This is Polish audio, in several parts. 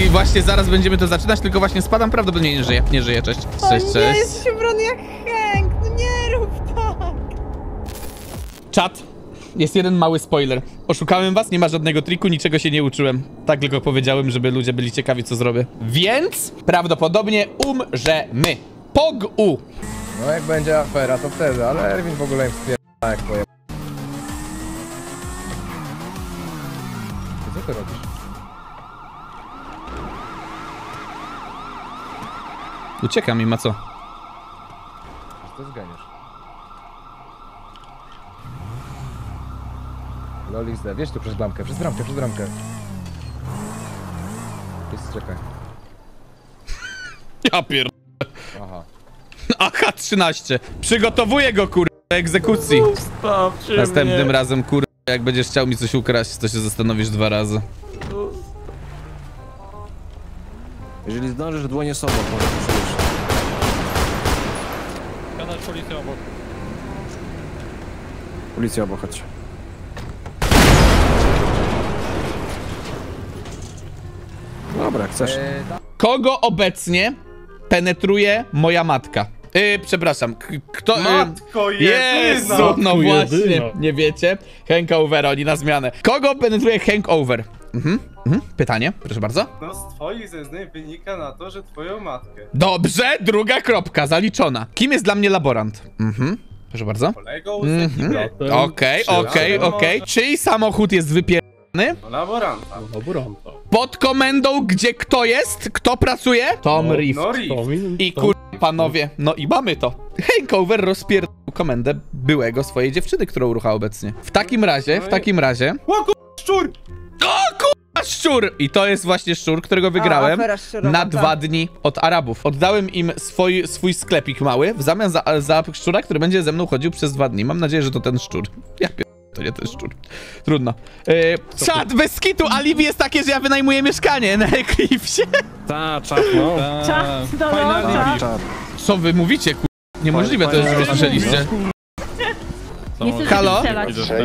I właśnie zaraz będziemy to zaczynać, tylko właśnie spadam, prawdopodobnie nie żyję. Nie żyję, cześć. Cześć, Nie, cześć. jesteś ubrany jak Hank. No nie rób tak. Czat. Jest jeden mały spoiler. Oszukałem was, nie ma żadnego triku, niczego się nie uczyłem. Tak tylko powiedziałem, żeby ludzie byli ciekawi, co zrobię. Więc prawdopodobnie umrzemy. Pog-u. No jak będzie afera, to wtedy, ale Erwin w ogóle im wspiera jak poje... Co ty robisz? Uciekam im, a co? Co ty zganiasz? Loli zda, wiesz tu przez bramkę, przez bramkę, przez bramkę. Jest, czekaj. Ja pier... Aha. Aha, 13. Przygotowuję go, kurwa, do egzekucji. Ustawcie Następnym mnie. razem, kurwa, jak będziesz chciał mi coś ukraść, to się zastanowisz 2 razy. Jeżeli zdążysz, dłonie sobą, może przyjść. Gadać policję obok. Policja obok, chodź. Dobra, jak chcesz. Kogo obecnie penetruje moja matka? Przepraszam, kto... Matko Jezu, jedyna! no Matko właśnie, jedyna. nie wiecie? Hangover, oni na zmianę. Kogo penetruje hangover? Pytanie, proszę bardzo. No z twoich zeznań wynika na to, że twoją matkę. Dobrze, druga kropka, zaliczona. Kim jest dla mnie laborant? Proszę bardzo. Kolegą z Okej. Czyj samochód jest wypierdany? laboranta. Laboranta. Pod komendą, gdzie kto jest? Kto pracuje? Tom Rift. No Rift. I panowie, no i mamy to. Hangover rozpierdolił komendę byłego swojej dziewczyny, którą urucha obecnie. W takim razie... O szczur! O kurwa, szczur! I to jest właśnie szczur, którego wygrałem afera szczurowa, na tak. 2 dni od Arabów. Oddałem im swój sklepik mały w zamian za szczura, który będzie ze mną chodził przez 2 dni. Mam nadzieję, że to ten szczur. Ja to nie ten szczur. Trudno. Czad, bez skitu, alibi jest takie, że ja wynajmuję mieszkanie na Eclipsie. Ta, czap, no. Czas, do Czap. Co wy mówicie, kur... Niemożliwe to jest, że słyszeliście. Nie chcę Halo? strzelać.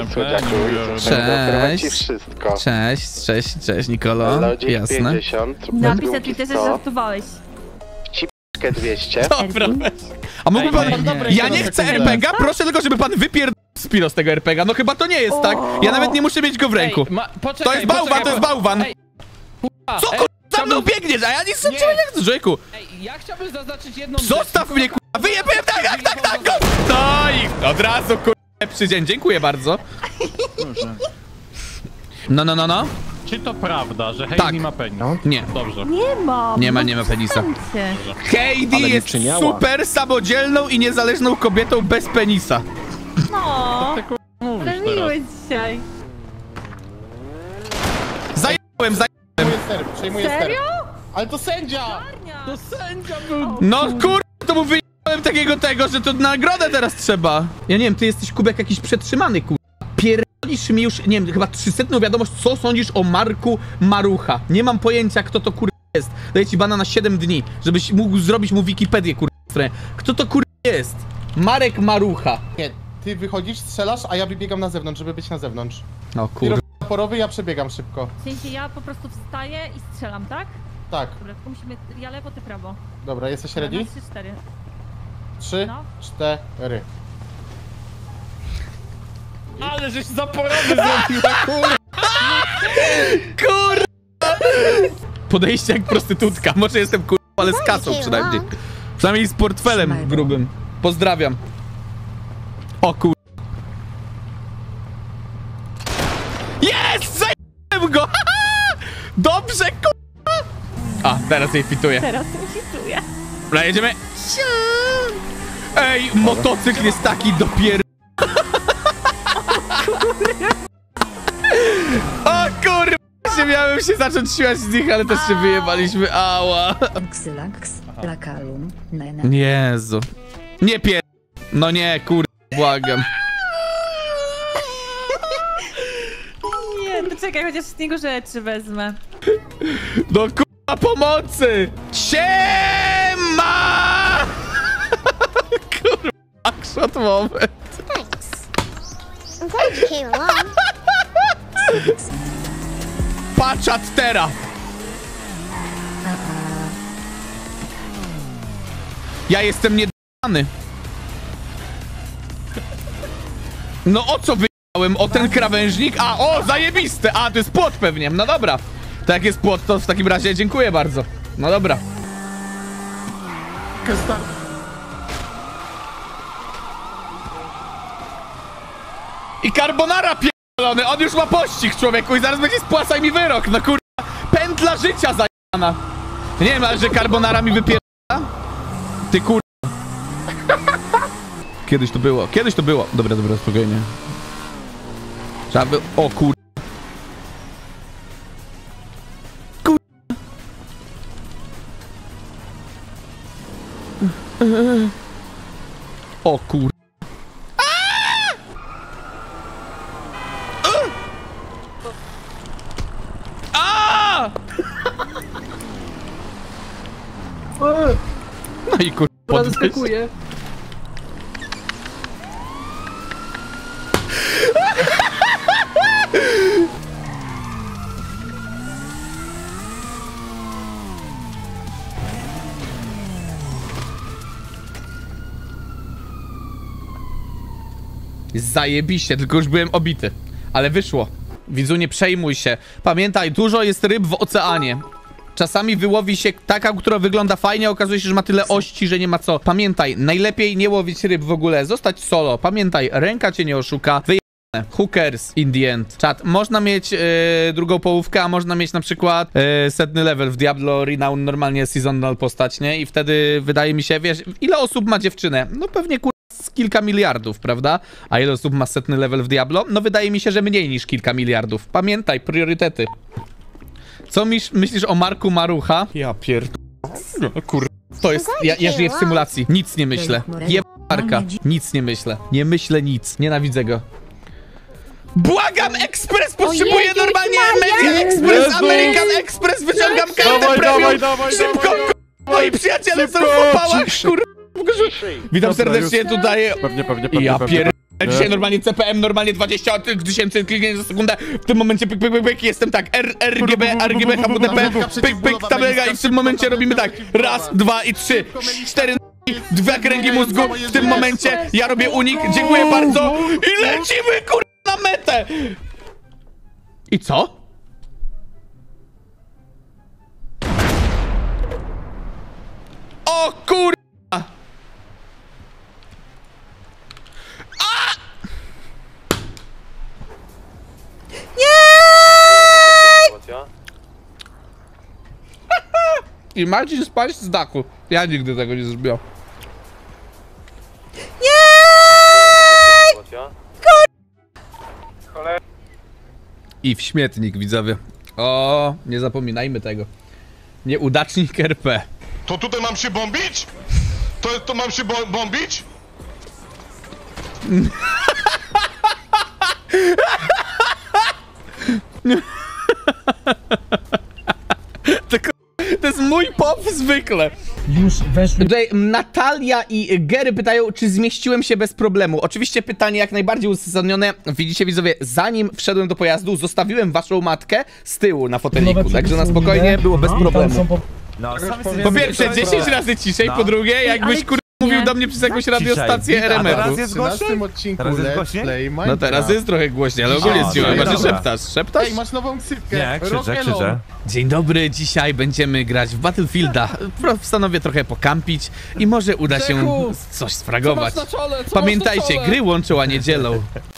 Cześć, Nikolo. Jasne. Napis na Twitterze, że żartowałeś. 200. Dobra, weź. A mógłby pan... Ja nie chcę RPG, proszę tylko, żeby pan wypierdolił Spiro z tego RPG. No chyba to nie jest tak. Ja nawet nie muszę mieć go w ręku. To jest bałwan, to jest bałwan. Co kurwa za mną biegniesz, a ja nic nie chcę, człowieku. Ja chciałbym zaznaczyć jedną Zostaw mnie, kurwa, wyjebałem, tak, go. No i od razu, kurwa, lepszy dzień, dziękuję bardzo. No. Czy to prawda, że Heidi Tak. ma penis? Nie, Dobrze. Nie ma penisa. Przestańcie. Heidi Ale nie jest czyniała. super samodzielną i niezależną kobietą bez penisa. No, Ty kurwa mówisz ale teraz. miły dzisiaj. Zajęłem. Przejmuję Serio? Ale to sędzia! To sędzia był... No kurwa, to mu wyjąłem takiego, że to nagrodę teraz trzeba. Ja nie wiem, ty jesteś Kubek jakiś przetrzymany, kurwa. Pierdolisz mi już, nie wiem, chyba 300 wiadomość, co sądzisz o Marku Marucha. Nie mam pojęcia, kto to kurwa jest. Daję ci bana na 7 dni, żebyś mógł zrobić mu Wikipedię, kurwa. Kto to kurwa jest? Marek Marucha. Nie, ty wychodzisz, strzelasz, a ja wybiegam na zewnątrz, żeby być na zewnątrz. O Ty kurwa. robisz zaporowy, ja przebiegam szybko. W sensie ja po prostu wstaję i strzelam, tak? Tak, Dobra, tylko musimy... Ja lewo, ty prawo. dobra, jesteś Dobra, ready? na 3-4. 3, No. 4. Ale żeś zaporowy zrobiła, kurwa. Kurwa! Podejście jak prostytutka. Może jestem kurwa, ale z kasą przynajmniej. Przynajmniej z portfelem grubym. Pozdrawiam. O kurwa. Jest! Zajęłem go! Dobrze, kurwa! A, teraz jej fituję. Teraz hituję. Dobra, jedziemy. Ej, motocykl jest taki dopiero. O kurwa! Miałem się zacząć śmiać z nich, ale też się wyjebaliśmy. Ała. Xylax, Lakalum, Nene. Jezu. Nie pier... No nie, kurwa, błagam. Nie, to czekaj, chociaż z niego rzeczy wezmę. No kurwa, pomocy! Siema! Kurwa, action moment. Patrz teraz! Ja jestem niedany. No o co wyjechałem? O ten krawężnik? A, o, zajebiste! A, to jest płot pewnie. No dobra. To jak jest płot, to w takim razie dziękuję bardzo. No dobra. I carbonara pierdolony, on już ma pościg, człowieku, i zaraz będzie spłacaj mi wyrok, no kurwa, pętla życia zajebana. Nie wiem, ale że carbonara mi wypierdala? Ty kurwa. Kiedyś to było, kiedyś to było. Dobra, dobra, spokojnie. Trzeba by... O kurwa. O kur... No i kur... Zaskakuje. Zajebiście, tylko już byłem obity. Ale wyszło. Widzu, nie przejmuj się. Pamiętaj, dużo jest ryb w oceanie. Czasami wyłowi się taka, która wygląda fajnie, a okazuje się, że ma tyle ości, że nie ma co. Pamiętaj, najlepiej nie łowić ryb w ogóle, zostać solo. Pamiętaj, ręka cię nie oszuka. Wyjebane. Who cares in the end? Czat, można mieć drugą połówkę, a można mieć na przykład setny level w Diablo Renown, normalnie seasonal postać, nie? I wtedy wydaje mi się, wiesz, ile osób ma dziewczynę? No pewnie z kilka miliardów, prawda? A ile osób ma setny level w Diablo? No wydaje mi się, że mniej niż kilka miliardów. Pamiętaj, priorytety. Co myślisz o Marku Marucha? Ja kur... To jest... Ja żyję w symulacji. Nic nie myślę. Marka. Nic nie myślę. Nie myślę nic. Nienawidzę go. Błagam, Express potrzebuje normalnie Media Express, American Express, wyciągam kartę premium. Szybko, moi przyjaciele są w opałach, kur... Witam serdecznie tutaj. Pewnie. Ja dzisiaj normalnie CPM, normalnie 20 tysięcy kliknięć za sekundę. W tym momencie pyk, pyk, pyk, pyk, jestem tak. RGB, HWDP, pyk, pyk, tabelka i w tym momencie robimy tak. Raz, dwa i trzy, cztery, dwa kręgi mózgu. W tym momencie ja robię unik. Dziękuję bardzo. I lecimy, kur... na metę. I co? O kur... I Marcin spać z dachu. Ja nigdy tego nie zrobiłem. I w śmietnik, widzowie. O, nie zapominajmy tego. Nieudacznik RP. To tutaj mam się bombić? To mam się bombić? To jest mój pop zwykle. Już weszły. Tutaj Natalia i Gary pytają, czy zmieściłem się bez problemu. Oczywiście pytanie jak najbardziej uzasadnione. Widzicie, widzowie, zanim wszedłem do pojazdu, zostawiłem waszą matkę z tyłu na foteliku. Także na spokojnie było bez problemu. Po pierwsze, 10 razy ciszej, po drugie, jakbyś mówił do mnie przez jakąś radiostację RMF-u. W 13 odcinku Let's Play Minecraft. No teraz jest trochę głośniej, ale ogólnie jest cicho. Chyba, że szeptasz. Szeptasz? Ej, masz nową ksywkę. Nie, krzyczę. Dzień dobry, dzisiaj będziemy grać w Battlefielda. Postanowię trochę pokampić i może uda się coś sfragować. Pamiętajcie, gry łączą, a niedzielą.